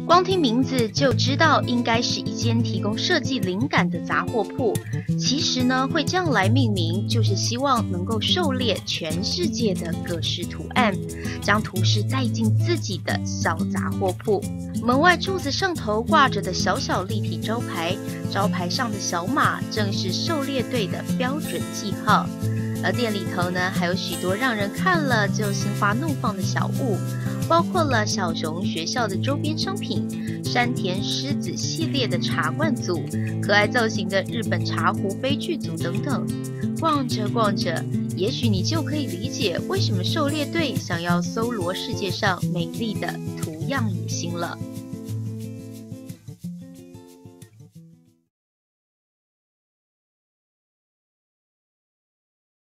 光听名字就知道应该是一间提供设计灵感的杂货铺。其实呢，会这样来命名，就是希望能够狩猎全世界的各式图案，将图示带进自己的小杂货铺。门外柱子上头挂着的小小立体招牌，招牌上的小马正是狩猎队的标准记号。而店里头呢，还有许多让人看了就心花怒放的小物，包括了小熊学校的周边商品、山田狮子系列的茶罐组、可爱造型的日本茶壶杯具组等等。逛着逛着，也许你就可以理解为什么狩猎队想要搜罗世界上美丽的图样野心了。